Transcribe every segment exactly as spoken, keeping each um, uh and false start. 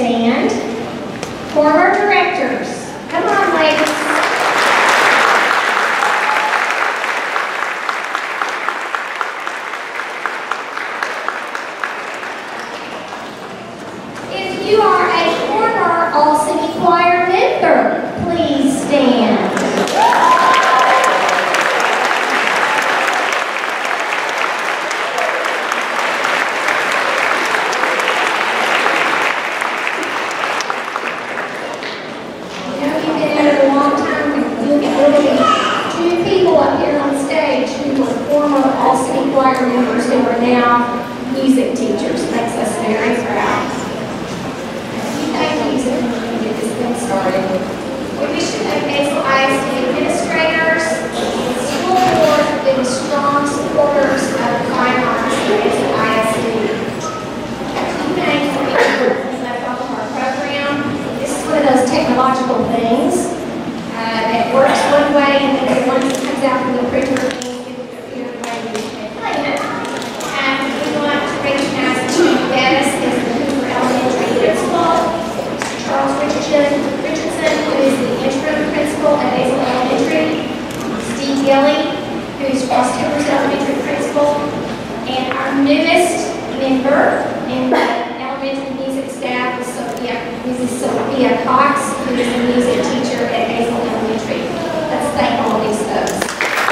stand. Former directors, come on, ladies. If you are a former All City Choir member, please stand. Choir members who are now music teachers. Makes us very proud. Thank you so much for getting this thing started. We wish to thank Maysville I S D administrators and school board for being strong supporters of the fine arts at Maysville I S D. A few names for each person left off of our program. This is one of those technological things uh, that works one way and then the one that comes out from the printer. Richardson, who is the interim principal at Maysville Elementary, Steve Gilly, who is Cross Timbers Elementary principal, and our newest member in the elementary music staff is Sophia, Missus Sophia Cox, who is the music teacher at Maysville Elementary. Let's thank all these folks.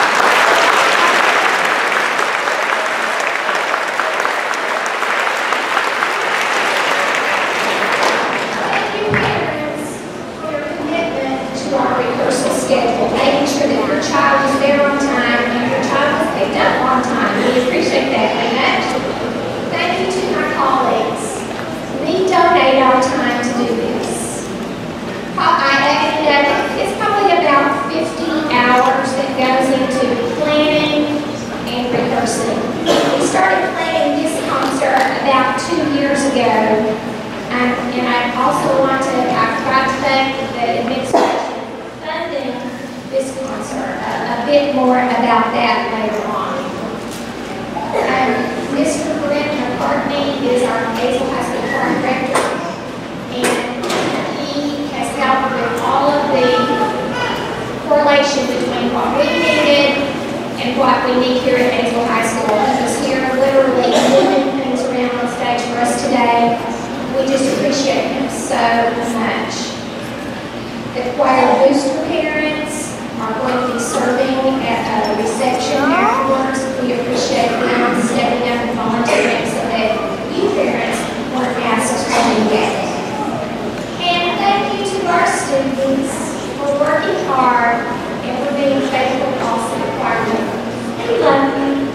Schedule, making sure that your child is there on time and your child is picked up on time. We appreciate that very much. Thank you to my colleagues. We donate our time to do this. I added up, it's probably about fifty hours that goes into planning and rehearsing. We started planning this concert about two years ago. Um, and I also want to, I forgot to thank the administration this concert, a, a bit more about that later on. Um, Mister Brent McCartney is our Maysville High School choir director, and he has helped with all of the correlation between what we needed and what we need here at Maysville High School. He was here literally moving things around on stage for us today. We just appreciate him so much. The choir booster parents are going to be serving at a reception afterwards. We appreciate them stepping up and volunteering so that you parents weren't asked to do that. And thank you to our students for working hard and for being faithful to all City Choir members. We love you.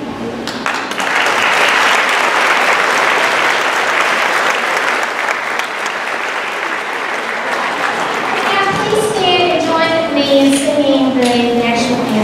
Now please stand and join with me in singing the national anthem.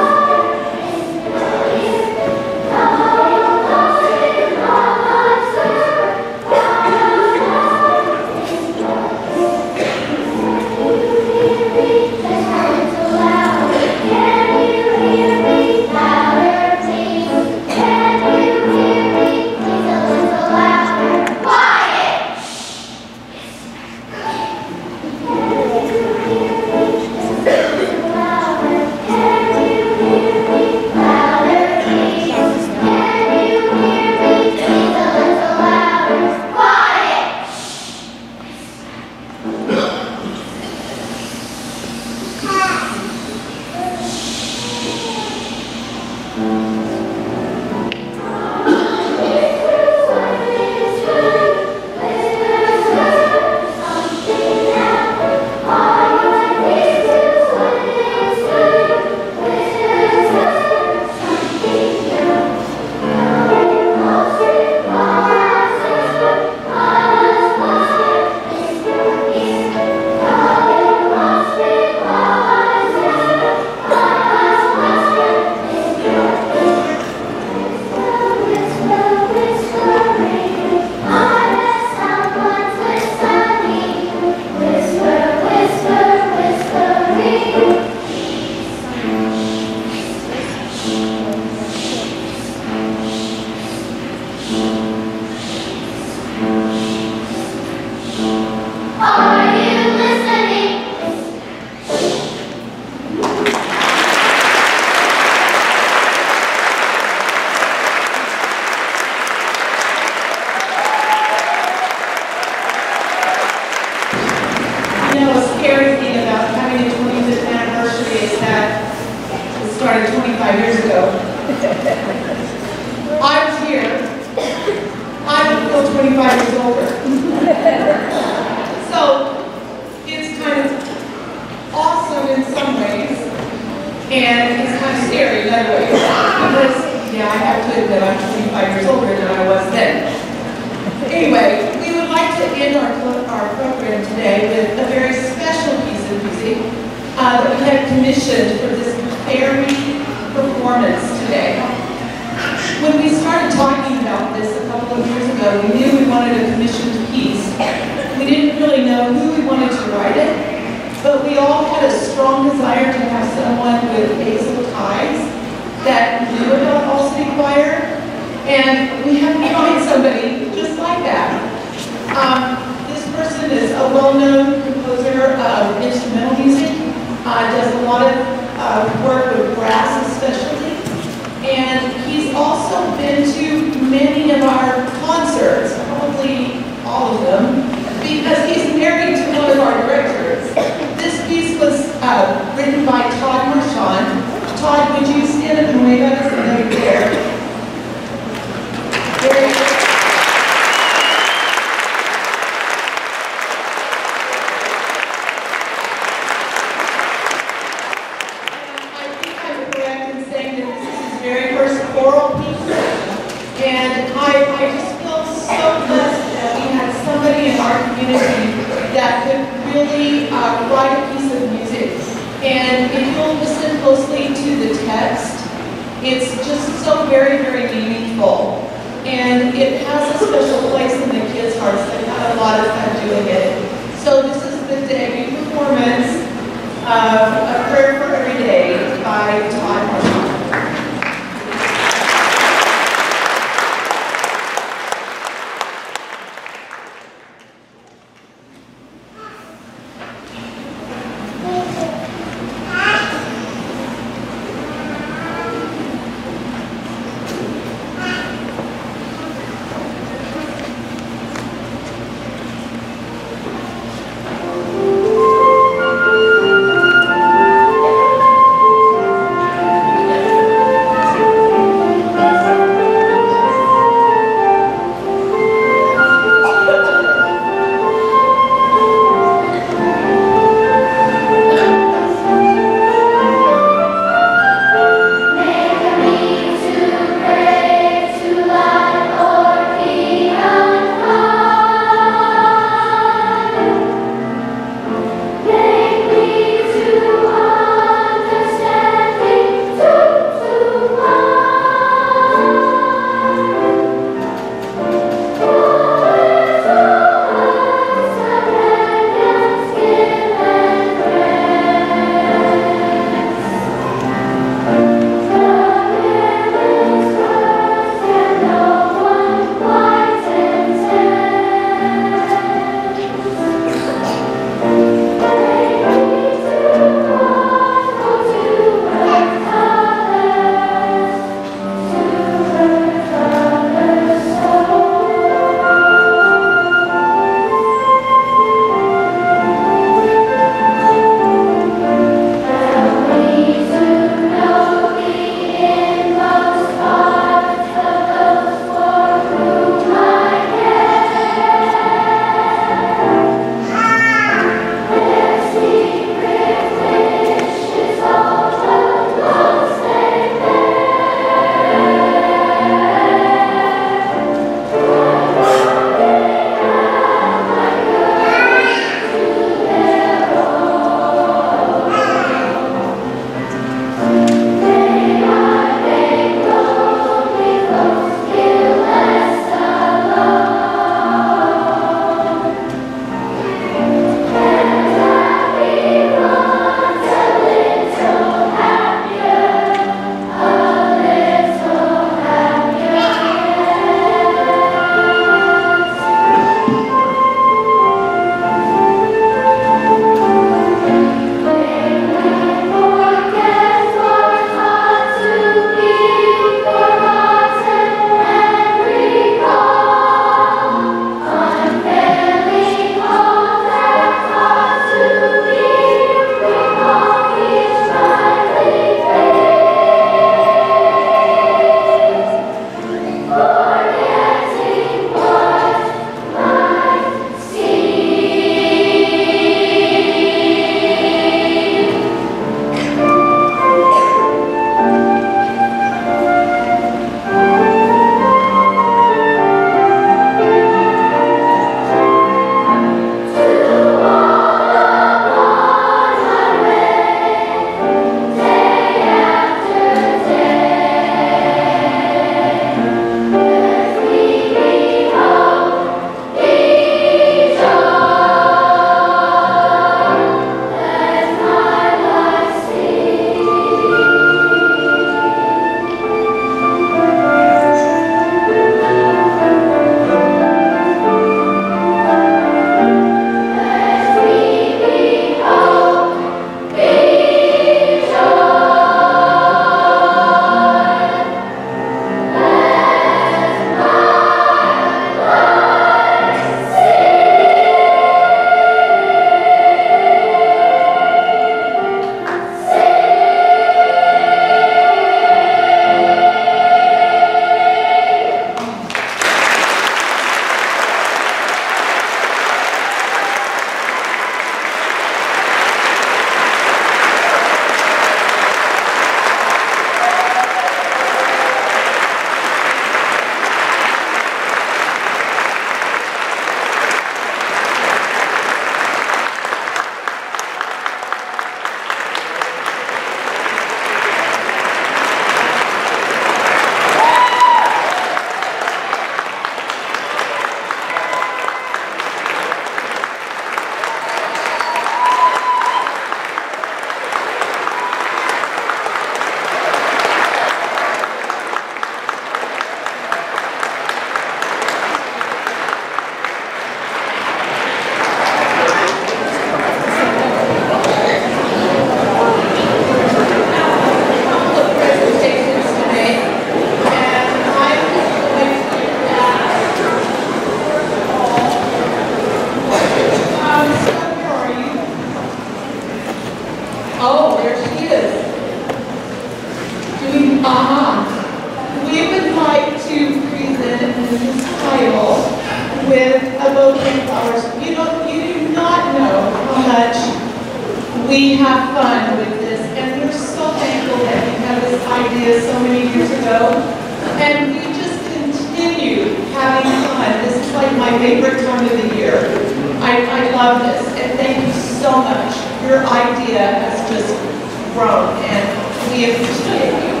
his title with a bouquet of flowers. You don't, you do not know how much we have fun with this, and we're so thankful that we had this idea so many years ago, and we just continue having fun. This is like my favorite time of the year. I, I love this, and thank you so much. Your idea has just grown, and we appreciate you.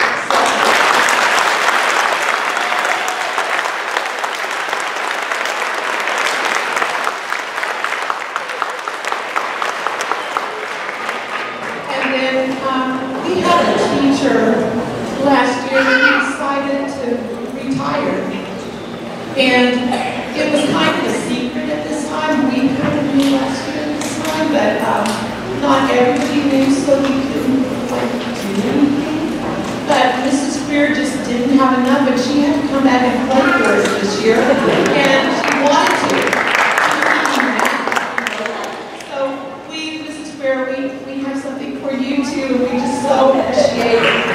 And then um, we had a teacher last year who decided to retire, and it was kind of a secret at this time. We kind of knew last year at this time, but um, not everybody knew, so we couldn't like do anything. But Missus Greer just didn't have enough, and she had to come back and play for us this year, and she wanted to. So we, Missus Greer, we, we have something for you too. We just so appreciate it.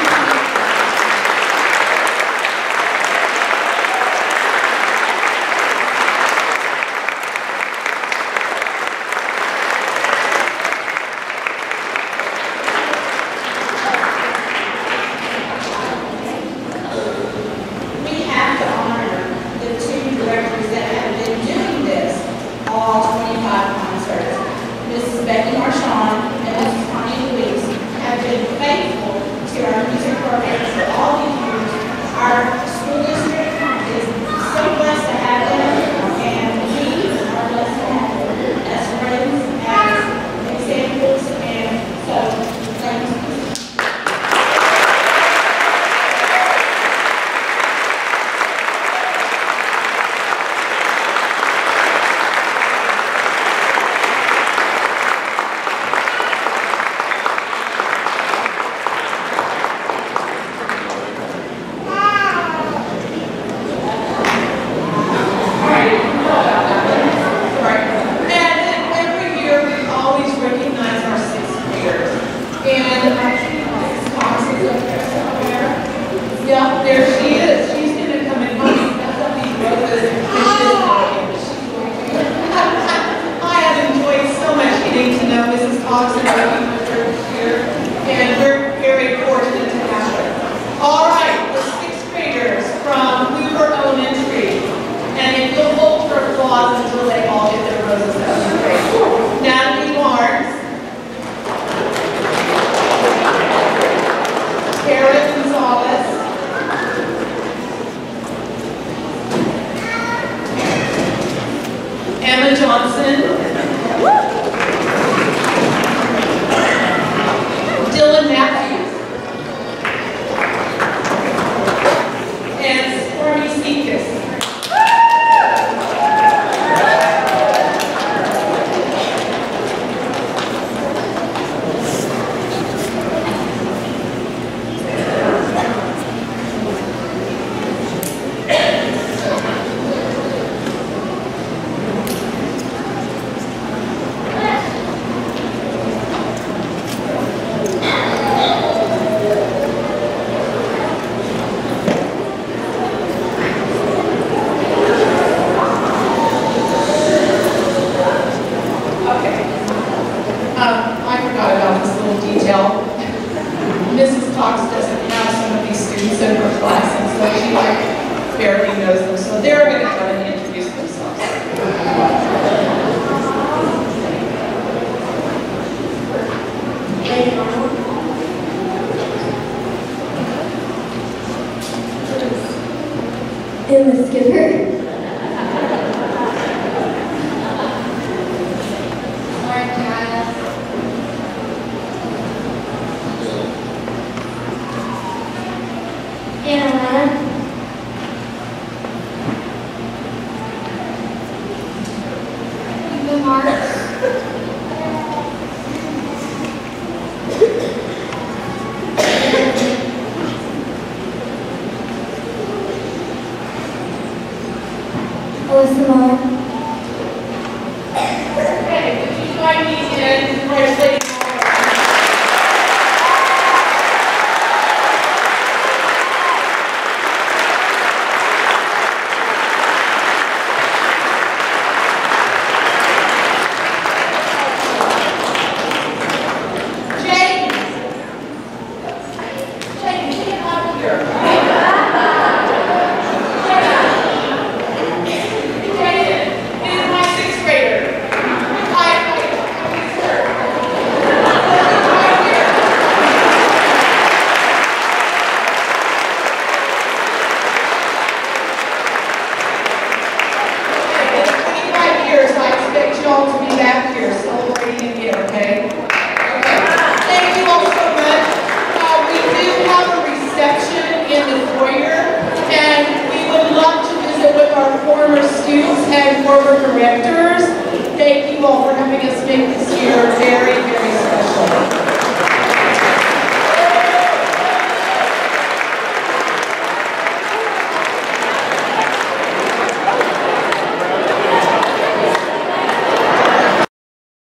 Emma Skipper. Lauren Giles. Anna Lana. Eva Marks. Alyssa Moore. Okay, would you join me in congratulating board of directors. Thank you all for having us make this